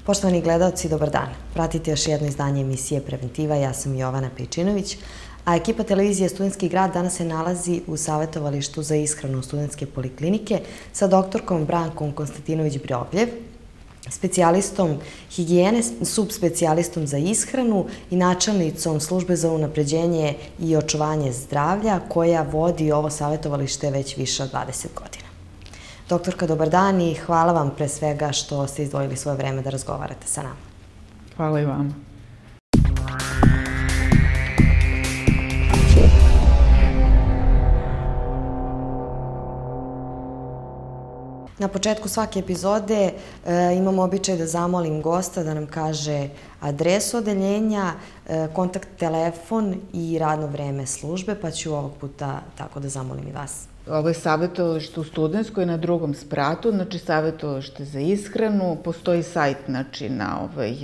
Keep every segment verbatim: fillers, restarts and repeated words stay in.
Poštovani gledalci, dobar dan. Pratite još jedno izdanje emisije Preventiva. Ja sam Jovana Pejčinović, a ekipa televizije Studentski grad danas se nalazi u savjetovalištu za ishranu Studentske poliklinike sa doktorkom Brankom Konstantinović-Brjogljev, specijalistom higijene, subspecijalistom za ishranu i načelnicom službe za unapređenje i očuvanje zdravlja, koja vodi ovo savjetovalište već više od dvadeset godina. Doktorka, dobar dan i hvala vam pre svega što ste izdvojili svoje vreme da razgovarate sa nama. Hvala i vama. Na početku svake epizode imamo običaj da zamolim gosta da nam kaže adresu odeljenja, kontakt telefon i radno vreme službe, pa ću ovog puta tako da zamolim i vas. Ovo je savjetovalište u Studentskoj na drugom spratu, znači savjetovalište za ishranu, postoji sajt znači, na ovaj,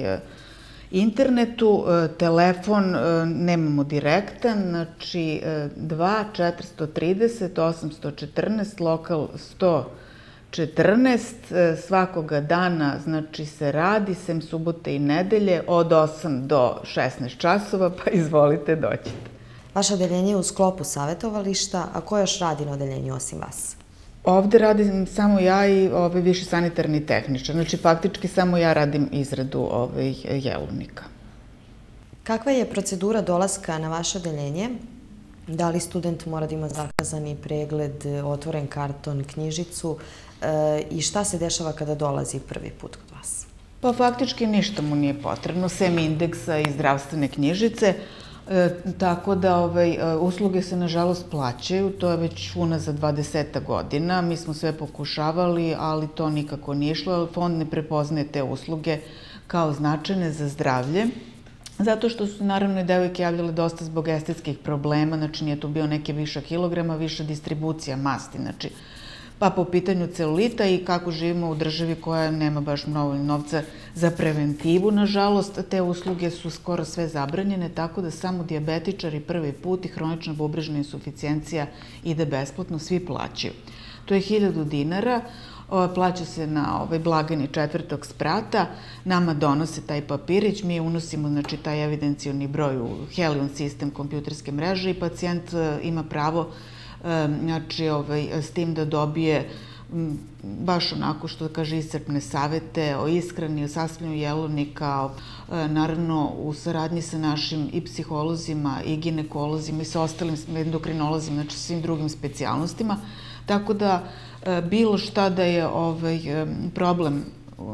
internetu, telefon nemamo direktan, znači dva četiristo trideset osamsto četrnaest, lokal sto četrnaest, svakoga dana znači se radi, sem subote i nedelje, od osam do šesnaest časova, pa izvolite doćete. Vaše odeljenje je u sklopu savjetovališta, a ko još radi na odeljenju osim vas? Ovde radim samo ja i ovaj viši sanitarni tehničar, znači faktički samo ja radim izradu ovaj jelovnika. Kakva je procedura dolaska na vaše odeljenje? Da li student mora da ima zakazani pregled, otvoren karton, knjižicu i šta se dešava kada dolazi prvi put kod vas? Pa faktički ništa mu nije potrebno, sem indeksa i zdravstvene knjižice, tako da usluge se nažalost plaćaju, to je već unazad dvadeset godina, mi smo sve pokušavali, ali to nikako nije išlo, jer fond ne prepoznaje te usluge kao značajne za zdravlje. Zato što su naravno i devojke javljale dosta zbog estetskih problema, znači nije tu bio neke viša kilograma, viša distribucija masti, znači pa po pitanju celulita i kako živimo u državi koja nema baš mnogo novca za preventivu. Nažalost, te usluge su skoro sve zabranjene, tako da samo dijabetičari prvi put i hronična bubrežna insuficijencija ide besplatno, svi plaćaju. To je hiljadu dinara. Plaća se na blagajni četvrtog sprata, nama donose taj papirić, mi unosimo znači, taj evidencijoni broj u Helion sistem kompjuterske mreže i pacijent ima pravo znači, ovaj, s tim da dobije baš onako što kaže iscrpne savete o ishrani, o sastavljanju jelovnika, naravno u saradnji sa našim i psiholozima i ginekolozima i sa ostalim endokrinolozima, znači svim drugim specijalnostima. Tako da bilo šta da je ovaj, problem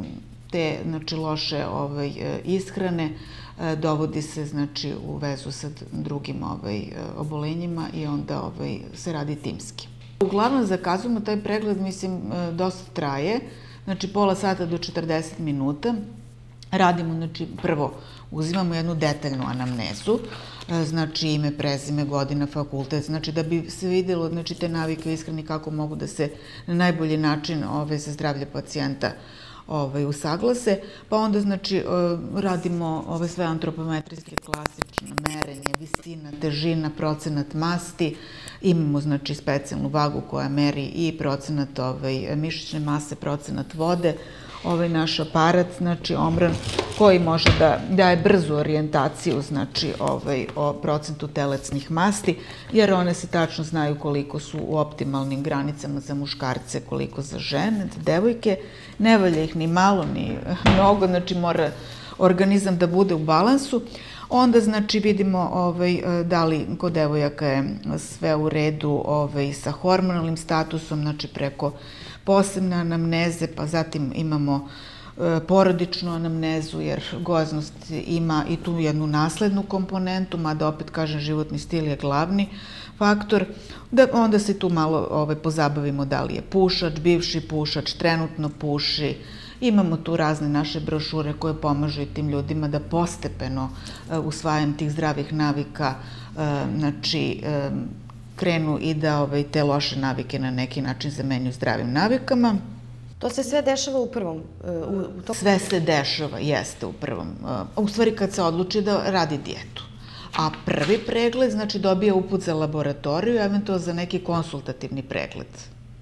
te znači, loše ovaj, ishrane, dovodi se znači, u vezu sa drugim ovaj, obolenjima i onda ovaj, se radi timski. Uglavnom zakazujemo taj pregled, mislim, dosta traje, znači pola sata do četrdeset minuta. Radimo, znači, prvo uzimamo jednu detaljnu anamnezu, znači ime, prezime, godina, fakultet, znači da bi se vidjelo znači, te navike u ishrani kako mogu da se na najbolji način ove, za zdravlje pacijenta ove, usaglase, pa onda znači radimo ove sve antropometrijske klasično merenje, visina, težina, procenat masti, imamo znači specijalnu vagu koja meri i procenat ove, mišićne mase, procenat vode, ovaj naš aparat, znači omran, koji može da daje brzu orijentaciju, znači ovaj, o procentu telecnih masti, jer one se tačno znaju koliko su u optimalnim granicama za muškarce, koliko za žene, za devojke. Ne valja ih ni malo, ni mnogo, znači mora organizam da bude u balansu. Onda, znači, vidimo ovaj, da li kod devojaka je sve u redu ovaj, sa hormonalnim statusom, znači preko posebne anamneze, pa zatim imamo e, porodičnu anamnezu, jer gojaznost ima i tu jednu naslednu komponentu, mada opet kažem životni stil je glavni faktor. Da, onda se tu malo ovaj, pozabavimo da li je pušač, bivši pušač, trenutno puši. Imamo tu razne naše brošure koje pomažu i tim ljudima da postepeno e, usvajanjem tih zdravih navika, e, znači, e, krenu i da ovaj, te loše navike na neki način zamenju zdravim navikama. To se sve dešava u prvom? U, u to... Sve se dešava, jeste u prvom. U stvari kad se odluči da radi dijetu. A prvi pregled, znači, dobija uput za laboratoriju, eventualno za neki konsultativni pregled.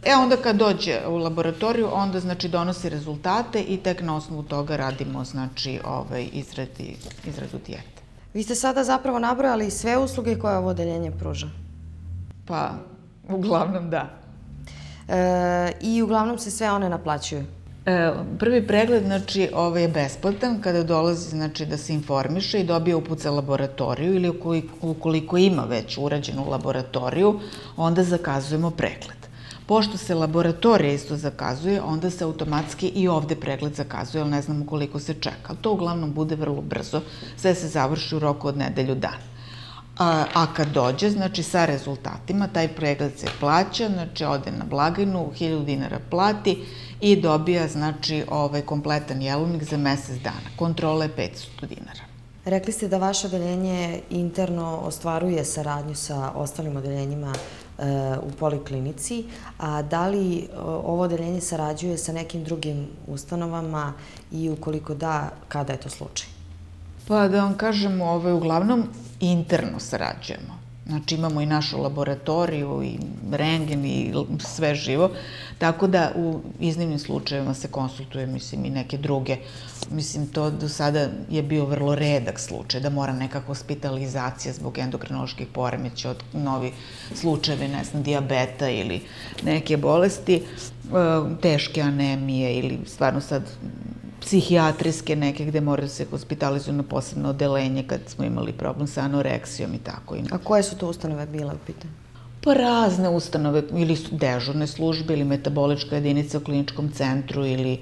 E onda kad dođe u laboratoriju, onda znači donosi rezultate i tek na osnovu toga radimo znači ovaj, izradi, izradu dijete. Vi ste sada zapravo nabrojali sve usluge koje ovo odeljenje pruža. Pa, uglavnom da. E, I uglavnom se sve one naplaćuju? E, prvi pregled, znači, ovaj je besplatan kada dolazi, znači, da se informiše i dobije uput za laboratoriju ili ukoliko, ukoliko ima već urađenu laboratoriju, onda zakazujemo pregled. Pošto se laboratorija isto zakazuje, onda se automatski i ovde pregled zakazuje, ali ne znamo koliko se čeka. To uglavnom bude vrlo brzo, sve se završi u roku od nedelju dana. A, a kad dođe, znači sa rezultatima, taj pregled se plaća, znači ode na blagajnu, hiljadu dinara plati i dobija, znači, ovaj kompletan jelovnik za mesec dana. Kontrola je petsto dinara. Rekli ste da vaše odeljenje interno ostvaruje saradnju sa ostalim odeljenjima u poliklinici, a da li ovo odeljenje sarađuje sa nekim drugim ustanovama i ukoliko da, kada je to slučaj? Pa da vam kažemo, ovaj, uglavnom interno sarađujemo. Znači imamo i našu laboratoriju i rengen i sve živo, tako da u iznimnim slučajevima se konsultuje, mislim, i neke druge. Mislim, to do sada je bio vrlo redak slučaj, da mora neka hospitalizacija zbog endokrinoloških poremeća od novi slučajevi, ne znam, dijabeta ili neke bolesti, teške anemije ili stvarno sad psihijatrijske neke gde moraju se hospitalizuju na posebno odelenje kad smo imali problem sa anoreksijom i tako. A koje su to ustanove bile u pitanju? Pa razne ustanove, ili su dežurne službe, ili metabolička jedinica u kliničkom centru, ili,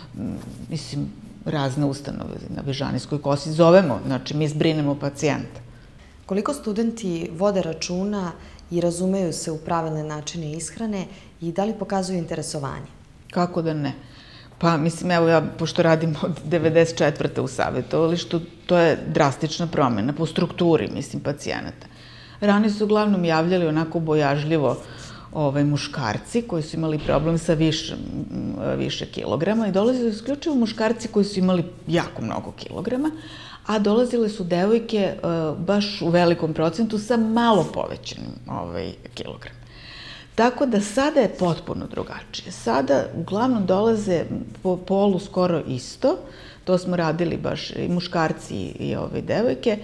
mislim, razne ustanove na Bežanijskoj kosi. Zovemo, znači mi zbrinemo pacijenta. Koliko studenti vode računa i razumeju se u pravilne načine ishrane i da li pokazuju interesovanje? Kako da ne? Pa, mislim, evo ja, pošto radim od devedeset četvrte u savjetovalištu, to je drastična promjena po strukturi, mislim, pacijenata. Ranije su uglavnom javljali onako bojažljivo ovaj, muškarci koji su imali problem sa više, više kilograma i dolazili su isključivo muškarci koji su imali jako mnogo kilograma, a dolazile su devojke uh, baš u velikom procentu sa malo povećanim ovaj, kilograma. Tako da sada je potpuno drugačije. Sada uglavnom dolaze po polu skoro isto, to smo radili baš i muškarci i ove devojke,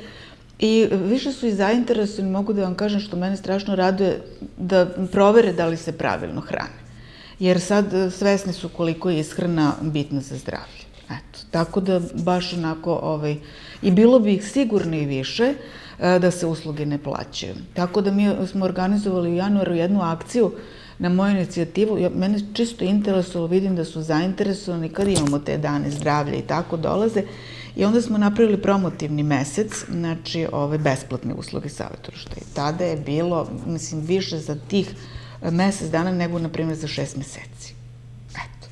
i više su i zainteresovani, mogu da vam kažem što mene strašno raduje, da provere da li se pravilno hrane. Jer sad svesni su koliko je ishrana bitna za zdravlje. Eto, tako da baš onako, ovaj, i bilo bi ih sigurno i više, da se usluge ne plaćaju. Tako da mi smo organizovali u januaru jednu akciju na moju inicijativu. Mene čisto interesovalo, vidim da su zainteresovani kad imamo te dane zdravlja i tako dolaze. I onda smo napravili promotivni mesec, znači ove besplatne usluge savjetovališta. I tada je bilo, mislim, više za tih mesec dana nego, na primjer, za šest meseci. Eto.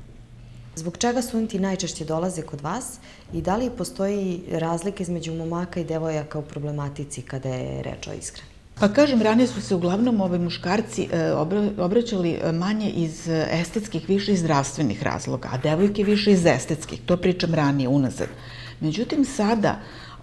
Zbog čega studenti najčešće dolaze kod vas i da li postoji razlika između momaka i devojaka u problematici kada je reč o ishrani? Pa kažem, ranije su se uglavnom ove muškarci obraćali manje iz estetskih, više iz zdravstvenih razloga, a devojke više iz estetskih. To pričam ranije, unazad. Međutim, sada,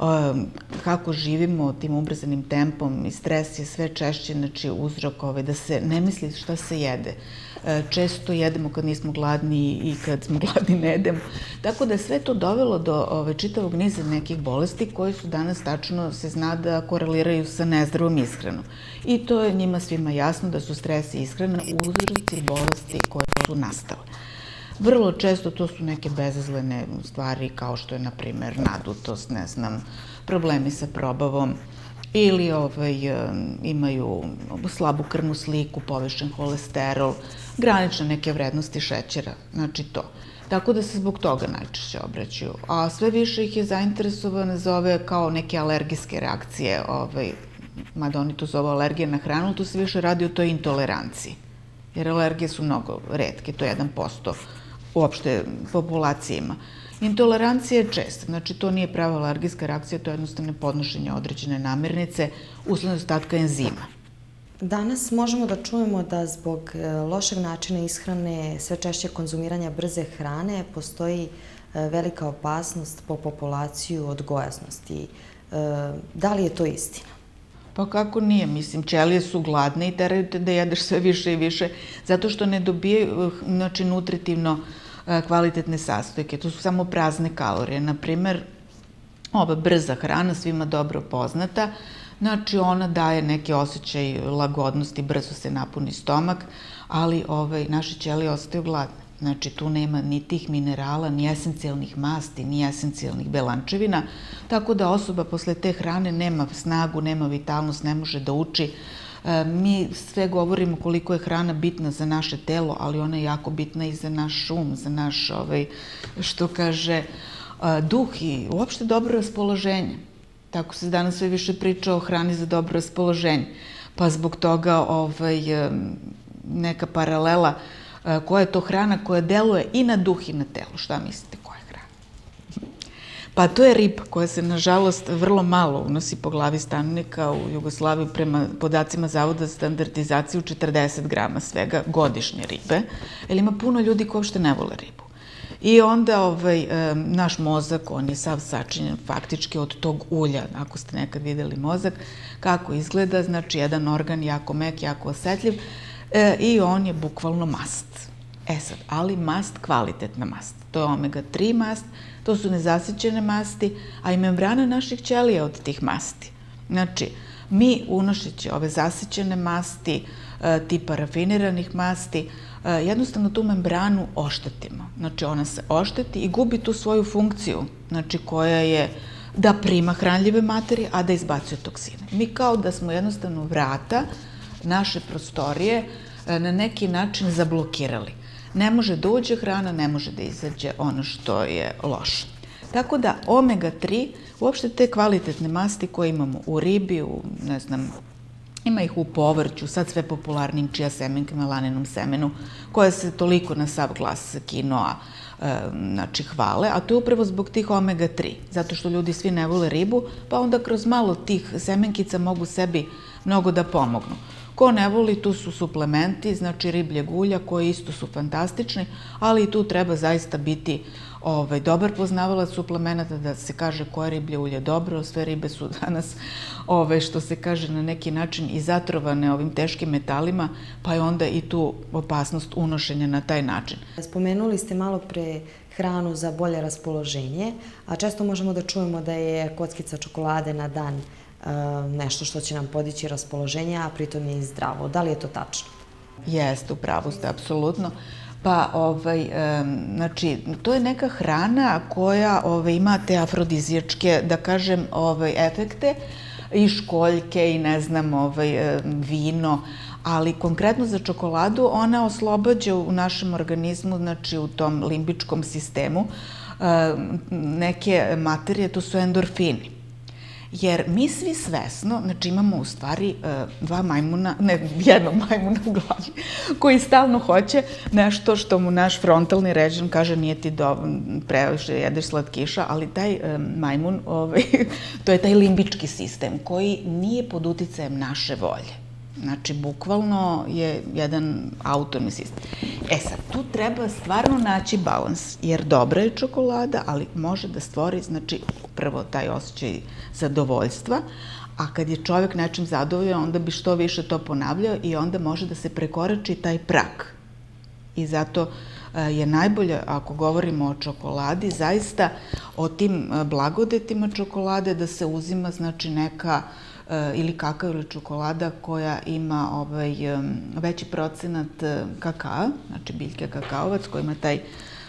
kako živimo tim ubrzanim tempom i stres je sve češće, znači, uzrok da se ne misli šta se jede. Često jedemo kad nismo gladni i kad smo gladni ne jedemo. Tako da je sve to dovelo do čitavog niza nekih bolesti koje su danas tačno se zna da koreliraju sa nezdravom ishranom. I to je njima svima jasno da su stres i ishrana uzroci bolesti koje su nastale. Vrlo često to su neke bezazlene stvari kao što je, na primjer, nadutost, ne znam, problemi sa probavom, ili imaju slabu krvnu sliku, povišen holesterol, granične neke vrednosti šećera, znači to. Tako da se zbog toga najčešće obraćaju. A sve više ih je zainteresovane za ove kao neke alergijske reakcije, mada oni to zovu alergije na hranu, ali tu se više radi o toj intoleranciji. Jer alergije su mnogo retke, to je jedan posto uopšte populacije ima. Intolerancija je česta, znači to nije prava alergijska reakcija, to je jednostavno podnošenje određene namirnice usled nedostatka enzima. Danas možemo da čujemo da zbog lošeg načina ishrane, sve češće konzumiranja brze hrane, postoji velika opasnost po populaciju od gojaznosti. Da li je to istina? Pa kako nije? Mislim, ćelije su gladne i teraju te da jedeš sve više i više, zato što ne dobijaju, znači, nutritivno kvalitetne sastojke. To su samo prazne kalorije. Naprimer, ova brza hrana, svima dobro poznata, znači ona daje neki osjećaj lagodnosti, brzo se napuni stomak, ali naše ćelije ostaju gladne. Znači, tu nema ni tih minerala, ni esencijalnih masti, ni esencijalnih belančevina, tako da osoba posle te hrane nema snagu, nema vitalnost, ne može da uči. Mi sve govorimo koliko je hrana bitna za naše telo, ali ona je jako bitna i za naš um, za naš, što kaže, duh i uopšte dobro raspoloženje. Tako se danas sve više priča o hrani za dobro raspoloženje. Pa zbog toga neka paralela koja je to hrana koja deluje i na duh i na telo. Šta mislite, koja je hrana? Pa to je riba koja se, nažalost, vrlo malo unosi po glavi stanovnika u Jugoslaviju prema podacima Zavoda za standardizaciju četrdeset grama svega godišnje ribe, jer ima puno ljudi koji uopšte ne vole ribu. I onda naš mozak, on je sav sačinjen faktički od tog ulja, ako ste nekad videli mozak, kako izgleda, znači jedan organ jako mek, jako osetljiv, i on je bukvalno mast. E sad, ali mast, kvalitetna mast. To je omega tri mast, to su nezasićene masti, a i membrana naših ćelija od tih masti. Znači, mi unošeći ove zasićene masti, tipa rafiniranih masti, jednostavno tu membranu oštetimo. Znači, ona se ošteti i gubi tu svoju funkciju, znači koja je da prima hranljive materije, a da izbacuje toksine. Mi kao da smo jednostavno vrata naše prostorije na neki način zablokirali. Ne može da uđe hrana, ne može da izađe ono što je loše. Tako da omega tri, uopšte te kvalitetne masti koje imamo u ribi, u, ne znam, ima ih u povrću, sad sve popularnim čija semenkama, laninom semenu, koje se toliko na sav glas kinoa, znači, hvale, a to je upravo zbog tih omega tri, zato što ljudi svi ne vole ribu, pa onda kroz malo tih semenkica mogu sebi mnogo da pomognu. Ko ne voli, tu su suplementi, znači ribljeg ulja, koji isto su fantastični, ali i tu treba zaista biti dobar poznavalac suplemenata, da se kaže koje riblje ulje dobro. Sve ribe su danas, što se kaže, na neki način i zatrovane ovim teškim metalima, pa je onda i tu opasnost unošenja na taj način. Spomenuli ste malo pre hranu za bolje raspoloženje, a često možemo da čujemo da je kockica čokolade na dan nešto što će nam podići raspoloženje, a pritom je i zdravo. Da li je to tačno? Jeste, u pravu ste, apsolutno. Pa, znači, to je neka hrana koja ima te afrodizijačke, da kažem, efekte, i školjke, i ne znam, vino, ali konkretno za čokoladu ona oslobađa u našem organizmu, znači u tom limbičkom sistemu, neke materije, to su endorfini. Jer mi svi svesno, znači imamo u stvari dva majmuna, ne, jednog majmuna u glavi, koji stalno hoće nešto što mu naš frontalni ređan kaže nije ti previše jedeš slatkiša, ali taj majmun, to je taj limbički sistem koji nije pod uticajem naše volje. Znači, bukvalno je jedan autonomni sistem. E sad, tu treba stvarno naći balans, jer dobra je čokolada, ali može da stvori, znači, prvo taj osjećaj zadovoljstva, a kad je čovjek nečim zadovoljan, onda bi što više to ponavljao i onda može da se prekorači taj prag. I zato je najbolje, ako govorimo o čokoladi, zaista o tim blagodetima čokolade da se uzima, znači, neka ili kakao ili čokolada koja ima veći procenat kakaa, znači biljke kakaovac, koja ima taj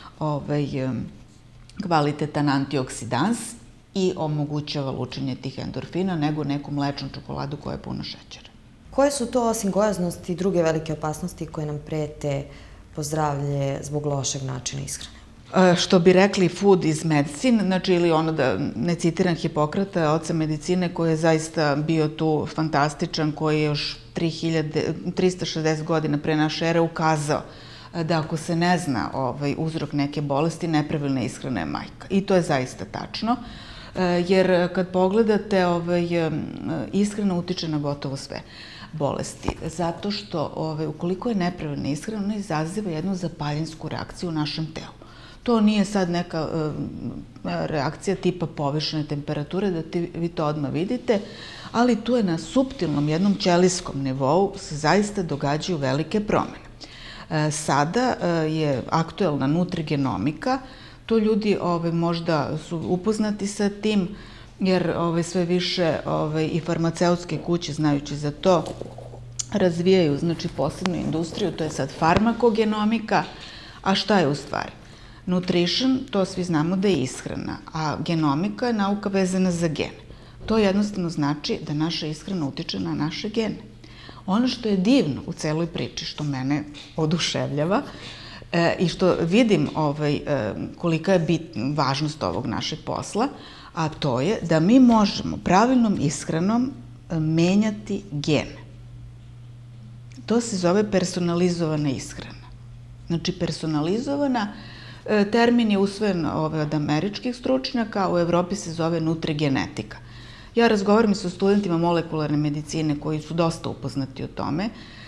kvalitetan antioksidans i omogućava lučenje tih endorfina, nego neku mlečnu čokoladu koja je puno šećera. Koje su to, osim gojaznosti, druge velike opasnosti koje nam prete po zdravlje zbog lošeg načina ishrane? Što bi rekli food is medicine, znači ili ono da ne citiram Hipokrata, oca medicine, koji je zaista bio tu fantastičan, koji je još trista šezdeset godina pre naše ere ukazao da ako se ne zna uzrok neke bolesti, nepravilna ishrana je majka. I to je zaista tačno, jer kad pogledate, ishrana utiče na gotovo sve bolesti, zato što ukoliko je nepravilna ishrana, ona izaziva jednu zapaljinsku reakciju u našem telu. To nije sad neka reakcija tipa povišene temperature, da vi to odmah vidite, ali tu je na suptilnom jednom ćelijskom nivou se zaista događaju velike promene. Sada je aktuelna nutrigenomika, to ljudi možda su upoznati sa tim, jer sve više i farmaceutske kuće, znajući za to, razvijaju, znači, posebnu industriju, to je sad farmakogenomika. A šta je u stvari? Nutrition, to svi znamo da je ishrana, a genomika je nauka vezana za gene. To jednostavno znači da naša ishrana utiče na naše gene. Ono što je divno u celoj priči, što mene oduševljava i što vidim kolika je važnost ovog našeg posla, a to je da mi možemo pravilnom ishranom menjati gene. To se zove personalizovana ishrana. Znači, personalizovana, termin je usvojen od američkih stručnjaka, u Evropi se zove nutrigenetika. Ja razgovaram sa studentima molekularne medicine koji su dosta upoznati o tome.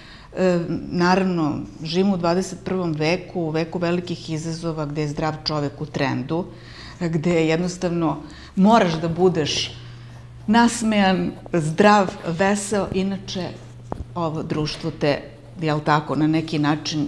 Naravno, živimo u dvadeset prvom veku, u veku velikih izazova gde je zdrav čovek u trendu, gde jednostavno moraš da budeš nasmejan, zdrav, veseo, inače ovo društvo te, jel tako, na neki način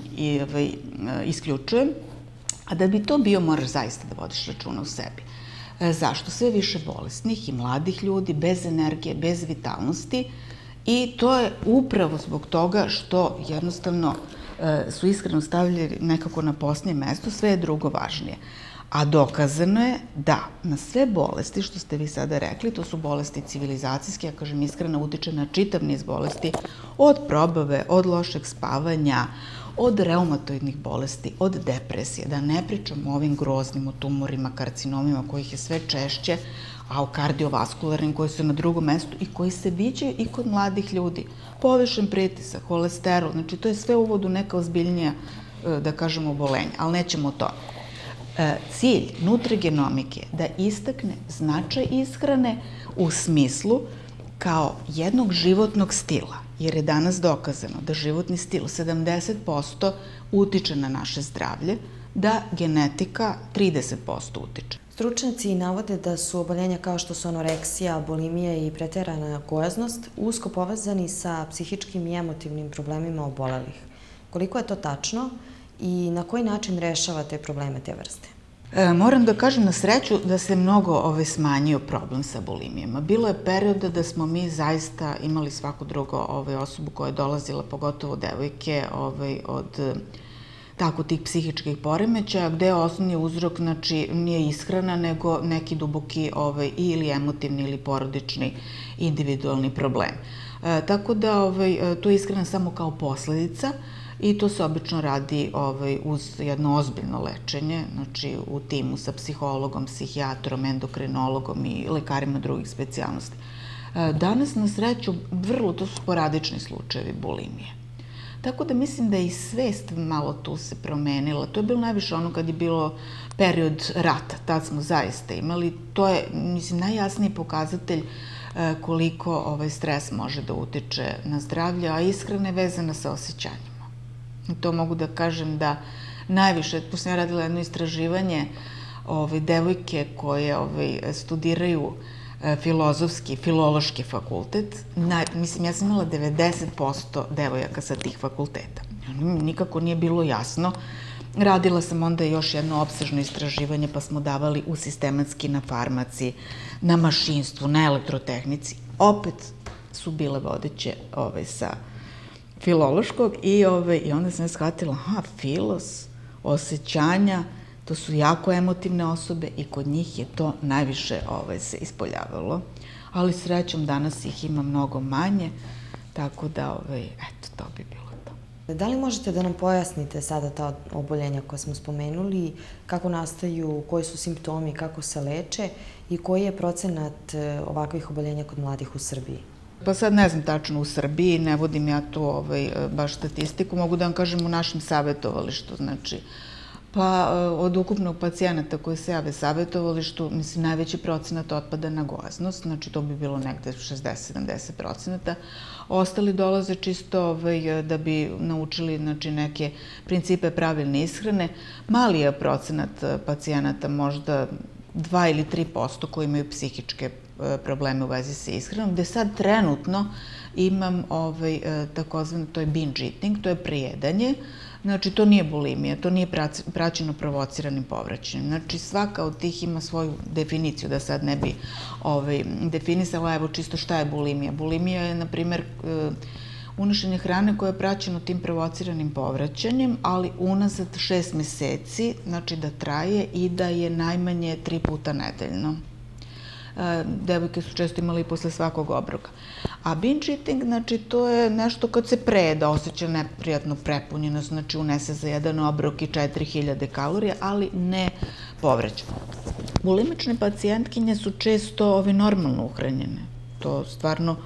isključuje. A da bi to bio, moraš zaista da vodiš računa u sebi. Zašto? Sve više bolesnih i mladih ljudi, bez energije, bez vitalnosti, i to je upravo zbog toga što jednostavno su iskreno stavljali nekako na posljednje mesto, sve je drugo važnije. A dokazano je da na sve bolesti, što ste vi sada rekli, to su bolesti civilizacijske, ja kažem iskreno, utiče na čitav niz bolesti, od probave, od lošeg spavanja, od reumatoidnih bolesti, od depresije, da ne pričamo o ovim groznim, o tumorima, karcinomima, kojih je sve češće, a o kardiovaskularnim koji su na drugom mestu i koji se viđaju i kod mladih ljudi. Povišen pritisak, holesterol, znači to je sve uvod u neka ozbiljnija, da kažemo, obolenja, ali nećemo o to. Cilj nutrigenomike je da istakne značaj ishrane u smislu kao jednog životnog stila, jer je danas dokazano da životni stil sedamdeset posto utiče na naše zdravlje, da genetika trideset posto utiče. Stručnjaci navode da su oboljenja kao što su anoreksija, bulimija i preterana gojaznost usko povezani sa psihičkim i emotivnim problemima obolelih. Koliko je to tačno i na koji način rešavate probleme te vrste? Moram da kažem na sreću da se mnogo smanjio problem sa bulimijama. Bilo je perioda da smo mi zaista imali svaku drugu osobu koja je dolazila, pogotovo devojke, od tako tih psihičkih poremećaja, gde je osnovni uzrok, znači, nije ishrana, nego neki duboki ili emotivni ili porodični individualni problem. Tako da tu je ishrana samo kao posledica i to se obično radi uz jedno ozbiljno lečenje, znači u timu sa psihologom, psihijatrom, endokrinologom i lekarima drugih specijalnosti. Danas, na sreću, vrlo to su sporadični slučajevi bulimije. Tako da mislim da je i svest malo tu se promenila. To je bilo najviše ono kad je bilo period rata, tad smo zaista imali. To je, mislim, najjasniji pokazatelj koliko stres može da utiče na zdravlje, a ishrana je vezana sa osjećanjima. To mogu da kažem da najviše, pošto sam ja radila jedno istraživanje, devojke koje studiraju filozofski, filološki fakultet, mislim, ja sam imala devedeset posto devojaka sa tih fakulteta. Nikako nije bilo jasno. Radila sam onda još jedno opsežno istraživanje, pa smo davali u sistematski, na farmaciji, na mašinstvu, na elektrotehnici. Opet su bile vodeće sa filološkog i onda sam shvatila, aha, filos, osjećanja, to su jako emotivne osobe i kod njih je to najviše se ispoljavalo. Ali srećom danas ih ima mnogo manje, tako da, eto, to bi bilo to. Da li možete da nam pojasnite sada ta oboljenja koje smo spomenuli, kako nastaju, koji su simptomi, kako se leče i koji je procenat ovakvih oboljenja kod mladih u Srbiji? Pa sad ne znam tačno u Srbiji, ne vodim ja tu baš statistiku, mogu da vam kažem u našem savjetovalištu, znači Pa od ukupnog pacijenata koji se jave savjetovalištu, mislim, najveći procenat otpada na gojaznost, znači to bi bilo negde šezdeset do sedamdeset procenata. Ostali dolaze čisto da bi naučili neke principe pravilne ishrane. Mali je procenat pacijenata, možda dva ili tri posto koji imaju psihičke probleme u vezi sa ishranom, gde sad trenutno imam takozvano, to je binge eating, to je prejedanje. Znači, to nije bulimija, to nije praćeno provociranim povraćanjem. Znači, svaka od tih ima svoju definiciju, da sad ne bi definisala, evo čisto šta je bulimija. Bulimija je, na primer, unošenje hrane koje je praćeno tim provociranim povraćanjem, ali unazad šest meseci, znači da traje i da je najmanje tri puta nedeljno. Devojke su često imali i posle svakog obroka. A binge eating, znači, to je nešto kad se prejeda, osjeća neprijatno prepunjenost, znači unese za jedan obrok i četiri hiljade kalorija, ali ne povraća. Bulimične pacijentkinje su često normalno uhranjene. To stvarno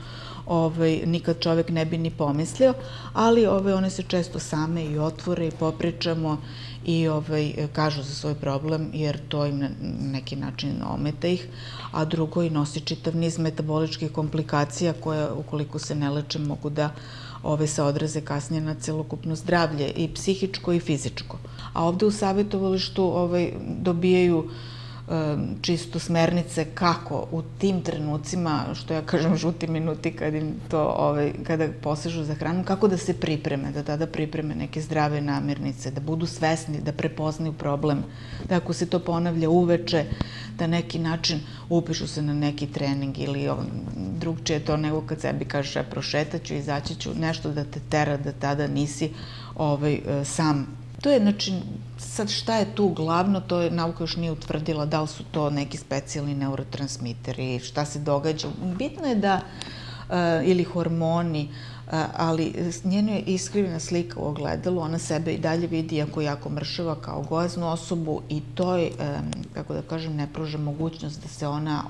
nikad čovek ne bi ni pomislio, ali one se često same i otvore i popričamo i kažu za svoj problem, jer to im na neki način ometa ih, a drugo i nosi čitav niz metaboličkih komplikacija koje, ukoliko se ne leče, mogu da se odraze kasnije na celokupno zdravlje, i psihičko i fizičko. A ovde u savjetovalištu dobijaju čisto smernice kako u tim trenucima, što ja kažem žuti minuti kada posežu za hranu, kako da se pripreme, da tada pripreme neke zdrave namirnice, da budu svesni, da prepoznaju problem, da ako se to ponavlja uveče, da neki način upišu se na neki trening ili drugčije to nego kad sebi kažeš prošetaću, izaći ću, nešto da te tera da tada nisi sam. To je, znači, sad šta je tu glavno, to je nauka još nije utvrdila da li su to neki specijalni neurotransmiteri, šta se događa. Bitno je da, ili hormoni, ali njena je iskrivljena slika u ogledalu, ona sebe i dalje vidi jako, jako mršava kao gojaznu osobu i to je, kako da kažem, ne pruža mogućnost da se ona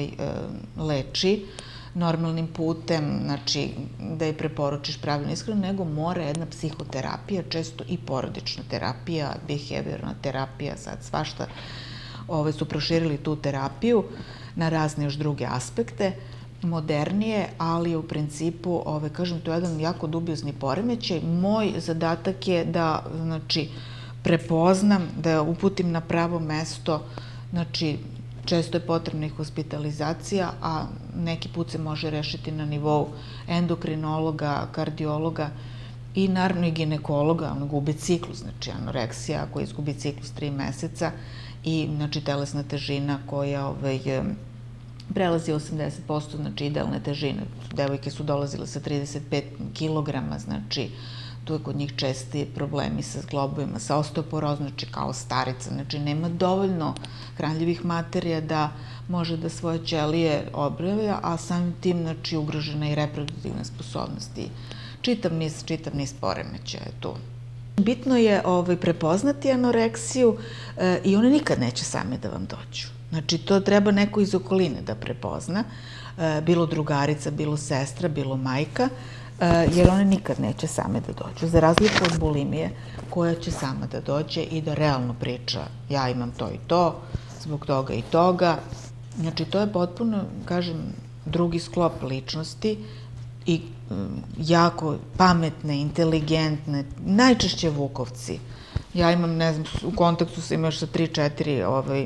leči normalnim putem, znači da je preporučiš pravilnu ishranu, nego mora jedna psihoterapija, često i porodična terapija, behaviorna terapija, sad svašta su proširili tu terapiju na razne još druge aspekte, modernije, ali u principu, kažem, to je jedan jako dubiozni poremećaj. Moj zadatak je da, znači, prepoznam, da uputim na pravo mesto, znači, često je potrebna i hospitalizacija, a neki put se može rešiti na nivou endokrinologa, kardiologa i naravno i ginekologa, on gubi ciklus, znači anoreksija koja izgubi ciklus tri meseca i znači telesna težina koja prelazi osamdeset posto, znači idealne težine. Devojke su dolazile sa trideset pet kilograma, znači tu je kod njih česti problemi sa zglobovima, sa osteoporozom, znači kao starica, znači nema dovoljno hranljivih materija da može da svoje ćelije obnavlja, a samim tim, znači, ugrožena i reproduktivna sposobnost i čitav niz, čitav niz poremećaja je tu. Bitno je prepoznati anoreksiju i one nikad neće same da vam dođu. Znači, to treba neko iz okoline da prepozna, bilo drugarica, bilo sestra, bilo majka, jer one nikad neće same da dođu. Za razliku od bulimije, koja će sama da dođe i da realno priča ja imam to i to, zbog toga i toga. Znači, to je potpuno, kažem, drugi sklop ličnosti i jako pametne, inteligentne, najčešće vukovci. Ja imam, ne znam, u kontaktu sam još sa tri, četiri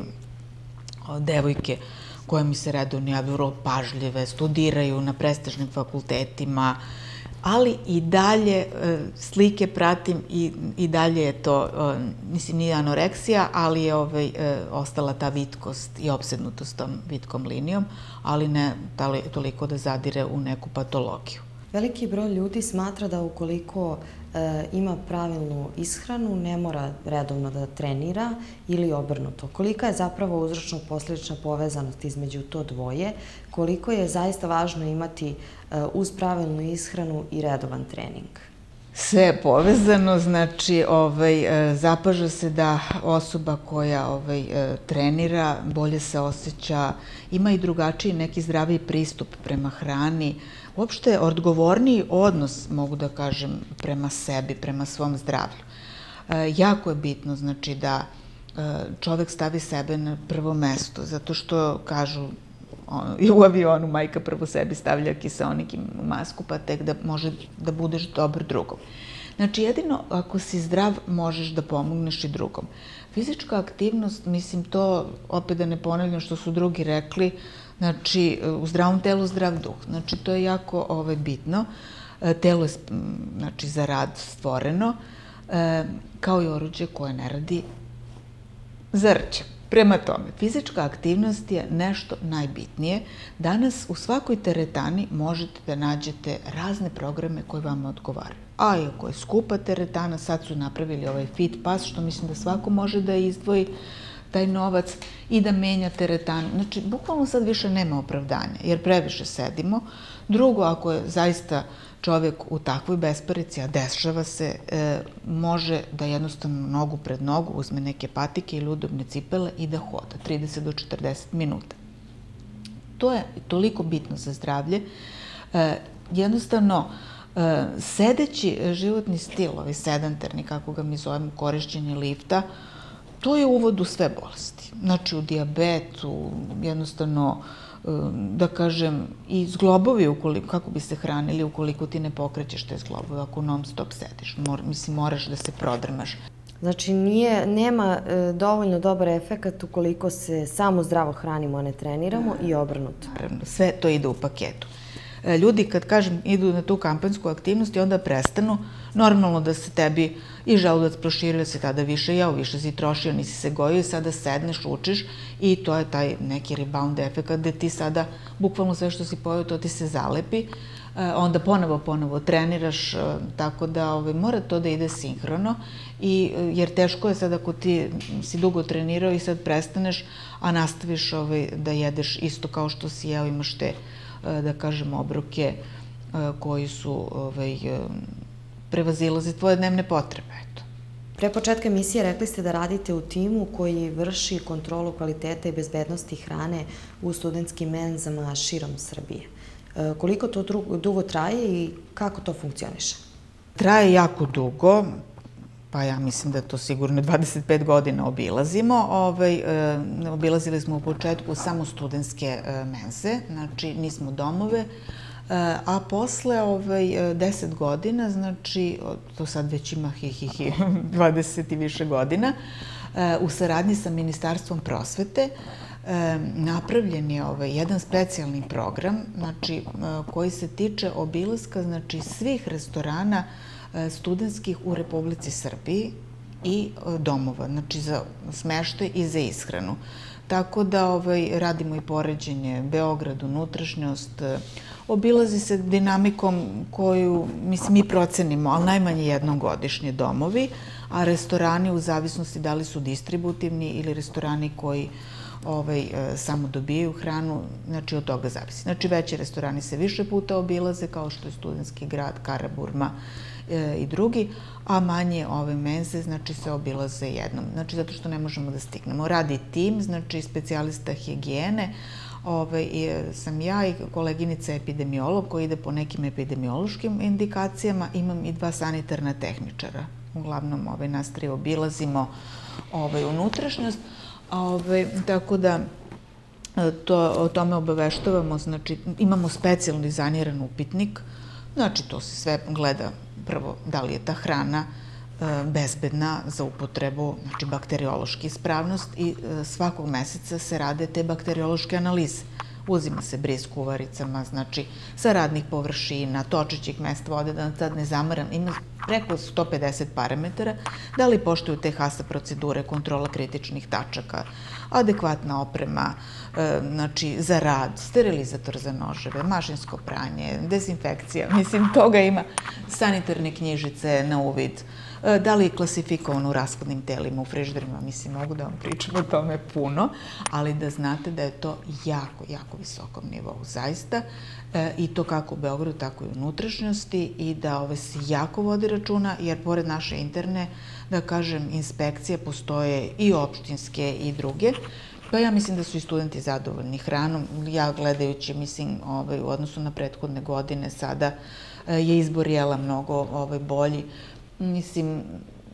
devojke koje mi se redovno javljaju, vrlo pažljive, studiraju na prestižnim fakultetima, ali i dalje slike pratim i dalje je to, mislim, nije anoreksija, ali je ostala ta vitkost i opsednutost tom vitkom linijom, ali ne toliko da zadire u neku patologiju. Veliki broj ljudi smatra da ukoliko ima pravilnu ishranu, ne mora redovno da trenira ili obrnuto. Kolika je zapravo uzročno-posledična povezanost između to dvoje, koliko je zaista važno imati uz pravilnu ishranu i redovan trening? Sve je povezano, znači zapaža se da osoba koja trenira bolje se osjeća, ima i drugačiji neki zdraviji pristup prema hrani, uopšte odgovorniji odnos, mogu da kažem, prema sebi, prema svom zdravlju. Jako je bitno, znači, da čovek stavi sebe na prvo mesto, zato što kažu i u avionu majka prvo sebi stavlja kiseonik i masku, pa tek da može da budeš dobar drugom. Znači, jedino ako si zdrav možeš da pomogneš i drugom. Fizička aktivnost, mislim, to, opet da ne ponavljam što su drugi rekli, znači, u zdravom telu zdrav duh. Znači, to je jako bitno. Telo je, znači, za rad stvoreno, kao i oruđe koje ne radi za rđe. Prema tome, fizička aktivnost je nešto najbitnije. Danas u svakoj teretani možete da nađete razne programe koji vam odgovaraju. A iako je skupa teretana, sad su napravili ovaj Fit Pass, što mislim da svako može da izdvoji taj novac i da menja teretanu. Znači, bukvalno sad više nema opravdanja, jer previše sedimo. Drugo, ako je zaista čovjek u takvoj besparici, a dešava se, može da jednostavno nogu pred nogu uzme neke patike ili udobne cipele i da hoda trideset do četrdeset minuta. To je toliko bitno za zdravlje. Jednostavno, sedeći životni stil, ovaj sedentarni, kako ga mi zovemo, korišćenje lifta, to je uvod u sve bolesti. Znači, u dijabetu, jednostavno, da kažem, i zglobovi, kako bi se hranili ukoliko ti ne pokrećeš te zglobove, ako non stop sediš. Mislim, moraš da se prodrmaš. Znači, nema dovoljno dobar efekat ukoliko se samo zdravo hranimo, a ne treniramo i obrnuto. Naravno, sve to ide u paketu. Ljudi, kad kažem, idu na tu kampanjsku aktivnost i onda prestanu, normalno da se tebi i želudac proširio, se tada više jeo, više si trošio, nisi se gojio i sada sedneš, učiš i to je taj neki rebound efekt gde ti sada, bukvalno sve što si pojeo, to ti se zalepi, onda ponovo, ponovo treniraš, tako da mora to da ide sinhrono, jer teško je sad ako ti si dugo trenirao i sad prestaneš, a nastaviš da jedeš isto kao što si jeo, imaš te, da kažem, obroke koji su prevazilaze tvoje dnevne potrebe. Pre početka emisije rekli ste da radite u timu koji vrši kontrolu kvaliteta i bezbednosti hrane u studentskim menzama širom Srbije. Koliko to dugo traje i kako to funkcioniše? Traje jako dugo, pa ja mislim da to sigurno dvadeset pet godina obilazimo. Obilazili smo u početku samo studentske menze, znači nismo domove, a posle deset godina, znači, to sad već ima hi, hi, hi, dvadeset i više godina, u saradnji sa Ministarstvom prosvete napravljen je jedan specijalni program, znači, koji se tiče obilaska, znači, svih restorana studentskih u Republici Srbiji i domova, znači za smeštaj i za ishranu. Tako da radimo i poređenje Beograd, unutrašnjost, obilazi se dinamikom koju, mislim, mi procenimo, ali najmanje jednom godišnje domovi, a restorani u zavisnosti da li su distributivni ili restorani koji samo dobijaju hranu, znači od toga zavisi. Znači veći restorani se više puta obilaze, kao što je Studentski grad, Karaburma i drugi, a manje ove menze, znači, se obilaze jednom. Znači, zato što ne možemo da stignemo. Radi tim, znači, specijalista higijene, sam ja i koleginica epidemiolog koji ide po nekim epidemiološkim indikacijama. Imam i dva sanitarna tehničara. Uglavnom, nas tri obilazimo unutrašnjost. Tako da o tome obaveštavamo. Znači, imamo specijalno dizajniran upitnik. Znači, to se sve gleda prvo da li je ta hrana bezbedna za upotrebu, znači bakteriološki ispravnost, i svakog meseca se rade te bakteriološke analize. Uzima se bris kuvaricama, znači sa radnih površina, točećih mesta vode, da sad ne zamaram, ima preko sto pedeset parametara, da li poštuju te HASA procedure, kontrola kritičnih tačaka, adekvatna oprema, znači za rad, sterilizator za noževe, mašinsko pranje, dezinfekcija, mislim, toga ima, sanitarne knjižice na uvid, da li je klasifikovan u rashodnim telima, u frižderima, mislim, mogu da vam pričam o tome puno, ali da znate da je to jako, jako visokom nivou, zaista, i to kako u Beogradu, tako i u unutrašnjosti, i da ove se jako vodi računa, jer pored naše interne, da kažem, inspekcije postoje i opštinske i druge, pa ja mislim da su i studenti zadovoljni hranom. Ja gledajući, mislim, u odnosu na prethodne godine, sada je izbor jela mnogo bolji. Mislim,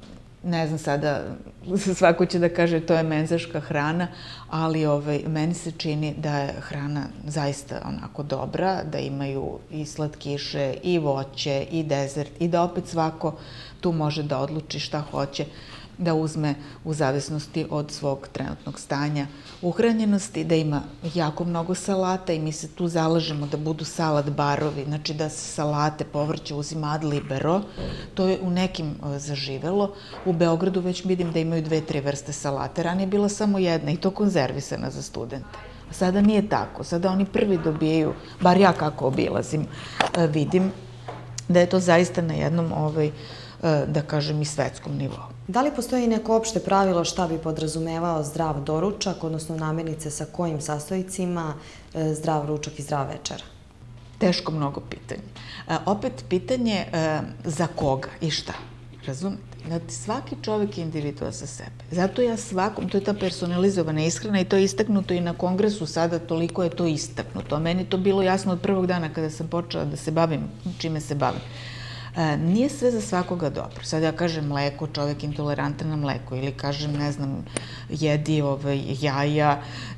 ne znam sada, svako će da kaže to je menzaška hrana, ali meni se čini da je hrana zaista onako dobra, da imaju i slatkiše, i voće, i dezert, i da opet svako tu može da odluči šta hoće da uzme u zavisnosti od svog trenutnog stanja uhranjenosti, da ima jako mnogo salata i mi se tu zalažemo da budu salad barovi, znači da se salate, povrće uzima ad libero. To je u nekim zaživelo. U Beogradu već vidim da imaju dve, tri vrste salate. Ranije je bila samo jedna i to konzervisana za studente. Sada nije tako. Sada oni prvi dobijaju, bar ja kako obilazim, vidim da je to zaista na jednom, da kažem, i svetskom nivou. Da li postoji neko opšte pravilo šta bi podrazumevao zdrav doručak, odnosno namirnice sa kojim sastojcima, zdrav ručak i zdrav večera? Teško mnogo pitanje. Opet pitanje za koga i šta, razumete? Znači, svaki čovek je individua za sebe. Zato ja svakom, to je ta personalizovana ishrana i to je istaknuto i na kongresu sada, toliko je to istaknuto. Meni to bilo jasno od prvog dana kada sam počela da se bavim, čime se bavim. Nije sve za svakoga dobro. Sad ja kažem mleko, čovek intolerantan na mleko, ili kažem, ne znam, jedi jaja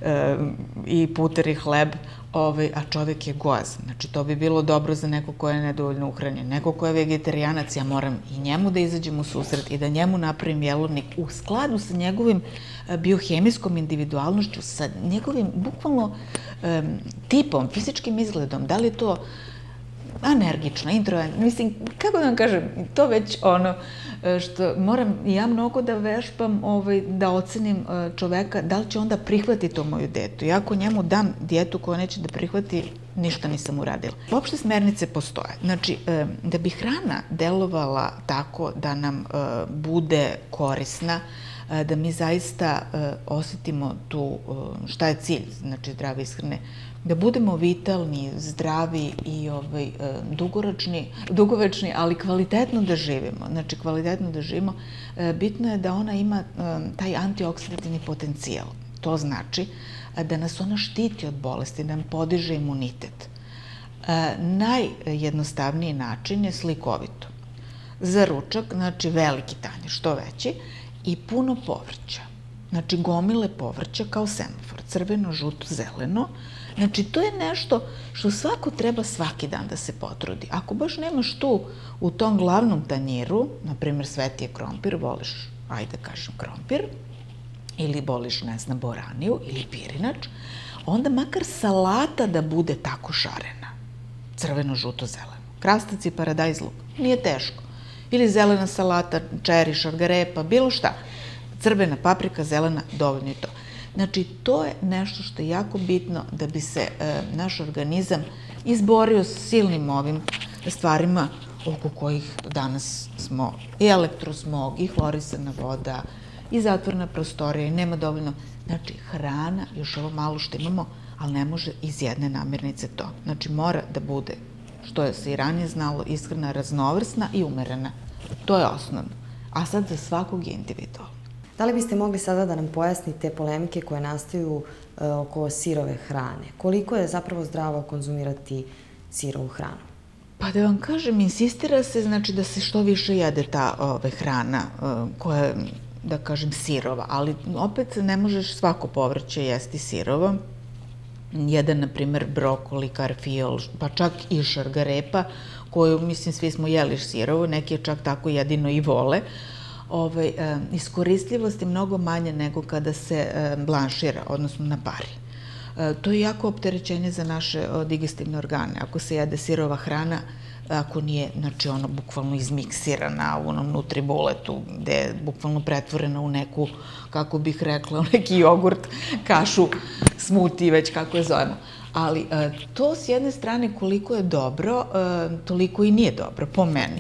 i puter i hleb, a čovek je gojazan. Znači, to bi bilo dobro za neko ko je nedovoljno uhranjen. Neko ko je vegetarijanac, ja moram i njemu da izađem u susret i da njemu napravim jelovnik u skladu sa njegovim biohemijskom individualnošću, sa njegovim bukvalno tipom, fizičkim izgledom. Da li je to anergična, introvertna, mislim, kako da vam kažem, to već ono što moram ja mnogo da vežbam, da ocenim čoveka, da li će onda prihvatiti to moju dijetu. Ja ako njemu dam dijetu koja neće da prihvati, ništa nisam uradila. Uopšte smernice postoje. Znači, da bi hrana delovala tako da nam bude korisna, da mi zaista osetimo tu, šta je cilj, znači zdrave ishrane, da budemo vitalni, zdravi i dugovečni, ali kvalitetno da živimo. Znači, kvalitetno da živimo, bitno je da ona ima taj antioksidativni potencijal. To znači da nas ona štiti od bolesti, da nam podiže imunitet. Najjednostavniji način je slikovito. Za ručak, znači veliki tanjir, što veći, i puno povrća. Znači, gomile povrća kao semafor, crveno, žuto, zeleno. Znači, to je nešto što svako treba svaki dan da se potrudi. Ako baš nemaš tu u tom glavnom tanjiru, na primjer sveti je krompir, voliš, ajde kažem, krompir, ili voliš, ne znam, boraniju ili pirinač, onda makar salata da bude tako šarena. Crveno, žuto, zeleno. Krastac i paradajz luk. Nije teško. Ili zelena salata, čeri, šargarepa, bilo šta. Crvena paprika, zelena, dovoljno je to. Znači, to je nešto što je jako bitno da bi se naš organizam izborio s silnim ovim stvarima oko kojih danas smo i elektrosmog, i hlorisana voda, i zatvorena prostorija, i nema dovoljno. Znači, hrana, još ovo malo što imamo, ali ne može iz jedne namirnice to. Znači, mora da bude, što se i ranije znalo, ishrana raznovrsna i umerena. To je osnovno. A sad za svakog je individualno. Da li biste mogli sada da nam pojasnite polemike koje nastaju oko sirove hrane? Koliko je zapravo zdravo konzumirati sirovu hranu? Pa da vam kažem, insistira se znači da se što više jede ta hrana koja je, da kažem, sirova, ali opet ne možeš svako povrće jesti sirovo. Jedan, na primer, brokoli, karfiol, pa čak i šargarepa, koju, mislim, svi smo jeli sirovo, neki je čak tako jedino i vole. Iskoristljivost je mnogo manje nego kada se blanšira, odnosno na pari. To je jako opterećenje za naše digestivne organe. Ako se jede sirova hrana, ako nije, znači, ono, bukvalno izmiksirana u onom nutribuletu, gde je bukvalno pretvorena u neku, kako bih rekla, u neki jogurt, kašu, smuti, već kako je zovemo. Ali to s jedne strane koliko je dobro, toliko i nije dobro, po meni.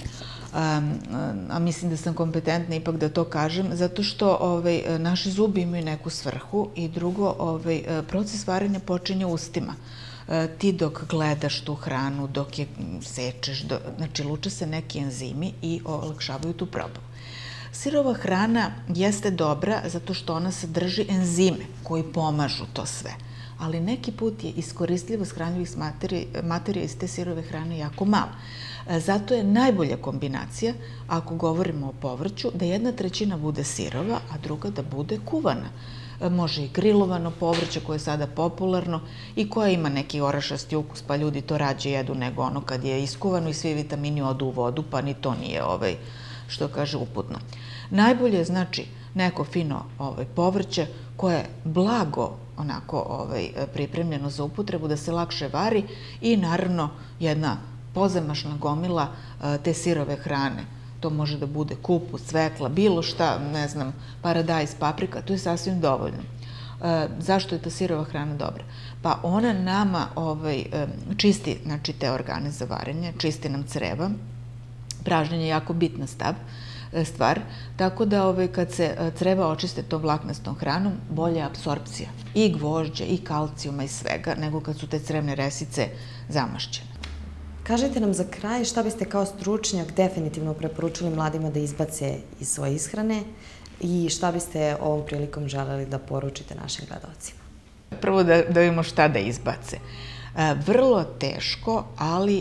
A mislim da sam kompetentna ipak da to kažem, zato što naši zubi imaju neku svrhu i drugo, proces varenja počinje ustima. Ti dok gledaš tu hranu, dok je sečeš, znači luče se neki enzimi i olakšavaju tu probu. Sirova hrana jeste dobra zato što ona sadrži enzime koji pomažu to sve. ali neki put je iskoristljivost hranjivih materija iz te sirove hrane jako mala. Zato je najbolja kombinacija, ako govorimo o povrću, da jedna trećina bude sirova, a druga da bude kuvana. Može i grilovano povrće koje je sada popularno i koje ima neki orašasti ukus, pa ljudi to rađe jedu nego ono kad je iskuvano i svi vitamini odu u vodu, pa ni to nije, što kaže, uputno. Najbolje je, znači, neko fino povrće koje je blago onako pripremljeno za upotrebu, da se lakše vari i naravno jedna pozamašna gomila te sirove hrane. To može da bude kupus, cvekla, bilo šta, ne znam, paradajz, paprika, to je sasvim dovoljno. Zašto je ta sirova hrana dobra? Pa ona nama čisti, znači, te organe za varenje, čisti nam creva. Pražnjenje je jako bitna stvar, tako da kad se creva očiste tom vlaknastom hranom, bolja je apsorpcija i gvožđa, i kalcijuma, i svega, nego kad su te crevne resice zamašćene. Kažite nam za kraj šta biste kao stručnjak definitivno preporučili mladima da izbace iz svoje ishrane i šta biste ovom prilikom želeli da poručite našim gledalcima? Prvo da vidimo šta da izbace. Vrlo teško, ali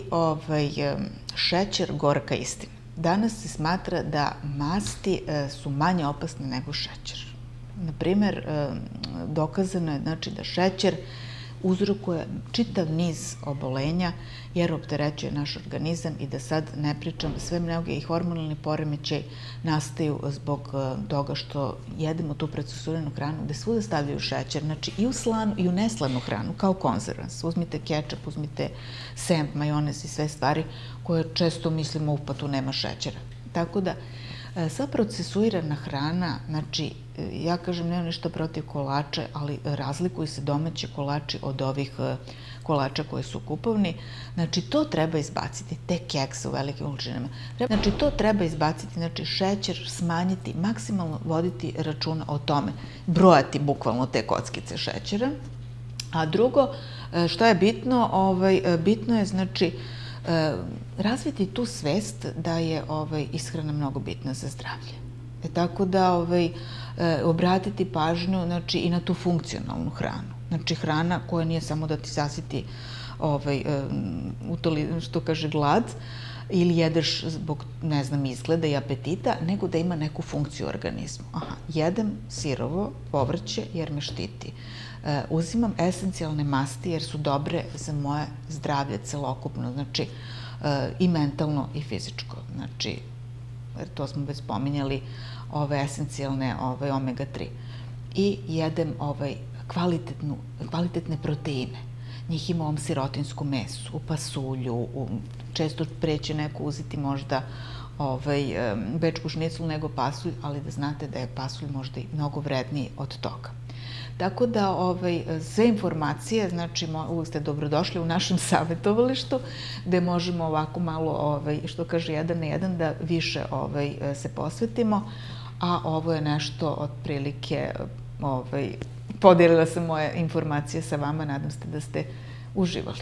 šećer gorka istina. Danas se smatra da masti su manje opasne nego šećer. Naprimer, dokazano je da šećer uzrokuje čitav niz obolenja jer opterećuje naš organizam i da sad ne pričam, sve mnoge i hormonalni poremećaj nastaju zbog toga što jedemo tu procesuiranu hranu gde svuda stavljaju šećer, znači i u slanu i u neslanu hranu, kao konzervans. Uzmite kečap, uzmite semp, majonez i sve stvari koje često mislimo u pa tu nema šećera. Tako da, sva procesuirana hrana, znači, ja kažem, nema ništa protiv kolača, ali razlikuju se domaći kolači od ovih kolača koji su kupovni. Znači, to treba izbaciti, te kekse u velikim količinama. Znači, to treba izbaciti, znači, šećer smanjiti, maksimalno voditi računa o tome, brojati bukvalno te kockice šećera. A drugo, što je bitno, bitno je, znači, razviti tu svest da je ishrana mnogo bitna za zdravlje. Tako da obratiti pažnju i na tu funkcionalnu hranu. Znači hrana koja nije samo da ti zasiti, što kaže, glad ili jedeš zbog, ne znam, izgleda i apetita, nego da ima neku funkciju u organizmu. Aha, jedem sirovo povrće jer me štiti. Uzimam esencijalne masti jer su dobre za moje zdravlje celokupno, znači i mentalno i fizičko. Znači, to smo već spominjali, ove esencijalne omega tri. I jedem kvalitetne proteine. Njih ima u ovom sirotinskom mesu, u pasulju, često preće neko uzeti možda bečku šniclu nego pasulj, ali da znate da je pasulj možda i mnogo vredniji od toga. Tako da sve informacije, znači uvijek ste dobrodošli u našem savjetovalištu gde možemo ovako malo, što kaže, jedan na jedan da više se posvetimo, a ovo je nešto otprilike, podelila sam moje informacije sa vama, nadam se da ste uživali.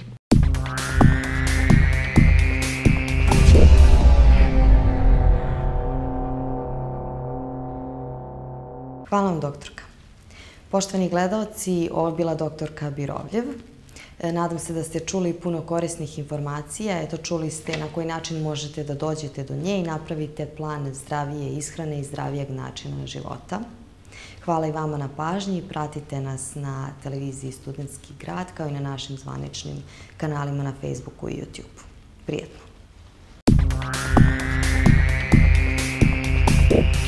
Hvala vam, doktorka. Poštovani gledalci, ovo je bila doktorka Birovljev. Nadam se da ste čuli puno korisnih informacija. Eto, čuli ste na koji način možete da dođete do nje i napravite plan zdravije ishrane i zdravijeg načina života. Hvala i vama na pažnji. Pratite nas na televiziji Studentski grad kao i na našim zvaničnim kanalima na Facebooku i YouTubeu. Prijetno!